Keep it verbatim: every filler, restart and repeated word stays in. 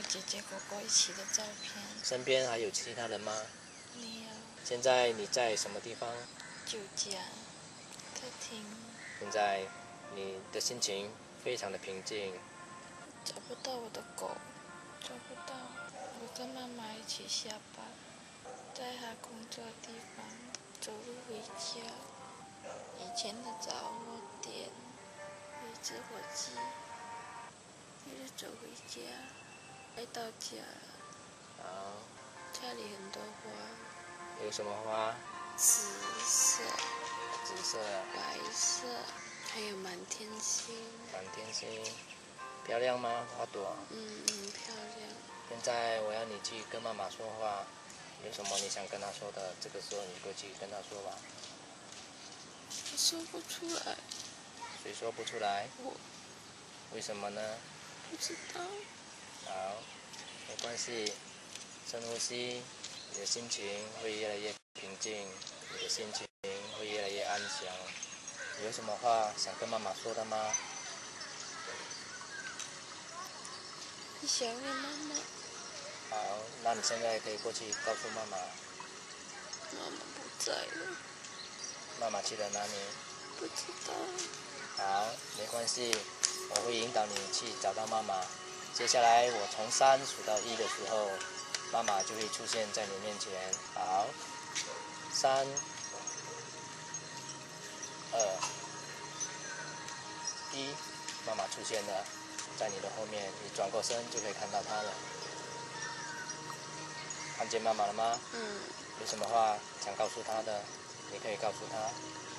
姐姐哥哥一起的照片。 身边还有其他人吗？ 没有。 现在你在什么地方？ 就家，客厅。 现在你的心情非常的平静。 找不到我的狗，找不到。我跟妈妈一起下班，在她工作的地方走路回家。以前的杂货店，有一只火鸡，一直走回家，快到家了。 好。 家里很多花。 有什么花？ 紫色、 紫色、 白色，还有满天星。 满天星，漂亮吗？花朵？ 嗯，很漂亮。 现在我要你去跟妈妈说话，有什么你想跟她说的，这个时候你过去跟她说吧。 我说不出来。 谁说不出来？ 我。 为什么呢？ 不知道。 好，没关系，深呼吸，你的心情会越来越平静，你的心情会越来越安详。有什么话想跟妈妈说的吗？ 你想念妈妈。 好，那你现在可以过去告诉妈妈。 妈妈不在了。 妈妈去了哪里？ 不知道。 好，没关系，我会引导你去找到妈妈。接下来我从三数到一的时候，妈妈就会出现在你面前。好，三、二、一，妈妈出现了，在你的后面，你转过身就可以看到她了。看见妈妈了吗？ 嗯。 有什么话想告诉她的，你可以告诉她。